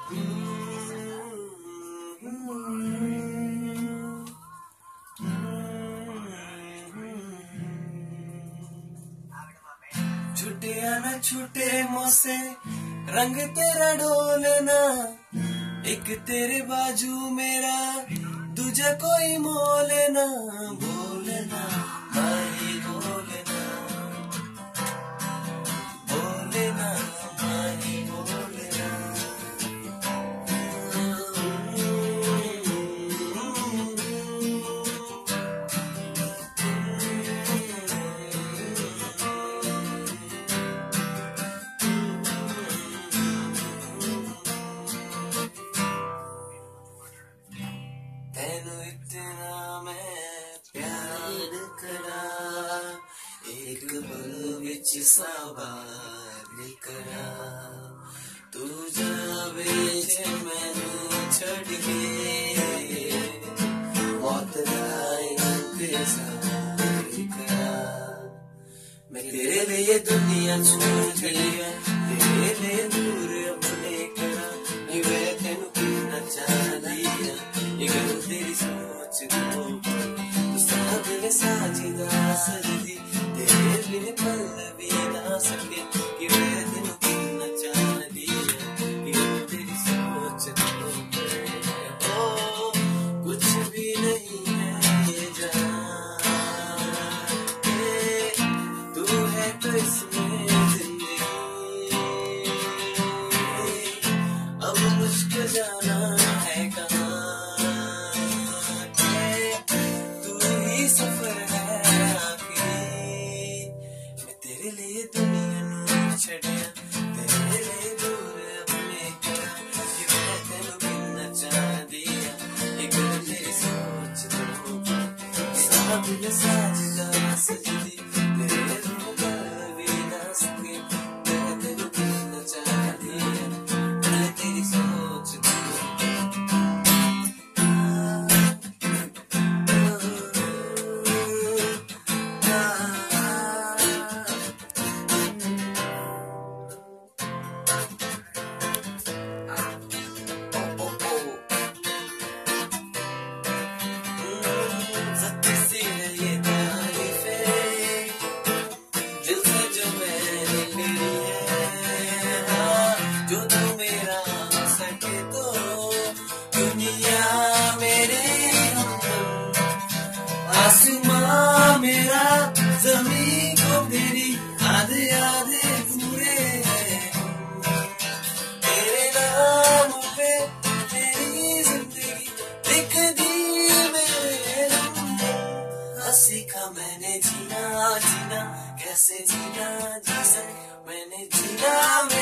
छूटे या न छूटे मुझसे रंग तेरा ढोलना, एक तेरे बाजू मेरा दूजा कोई मोलना, बोलना माही बोलना, बोलना माही बोलना। तेनू इतना मैं प्यार करा, एक पल विच सवार करा, तू जावे जे मैनू छड़ के, मौत दा इंतजार करा। मैं तेरे लिए दुनिया छोड़ छड़िया, तेरे लिए दूर अपने करा, मैं तेनू कितना चाहदिया, ये गल तेरी सोच दो, तू साथ साजिदा सजदी, तेरे बिन पल भी ना सके, कि मैं तेनू कितना चाहदिया, ये गल तेरी सोच दो। ओ कुछ भी नहीं है ये जान, तू है तो इसमें जिंदगी, अब मुझको जाना है कहाँ, सफर है आखिरी। मैं तेरे लिए दुनिया नू छड़िया, तेरे लिए दूर अपने करा, कि मैं तेनू कितना चाहदिया, ये गल तेरी सोच दो, साथ साजदा सजदी, तेरे रूह भी ना सके, मैं तेनू कितना चाहदिया, मैं तेरी सोच दो। जो तू मेरा सके तो दुनिया मेरे हमदम, आसमां मेरा ज़मीन को तेरी आधे आधे पूरे हैं, तेरे नाम पे तेरी जिंदगी लिख दी मेरे हमदम। सीखा मैंने जीना जीना, कैसे जीना जी सक मैंने जीना।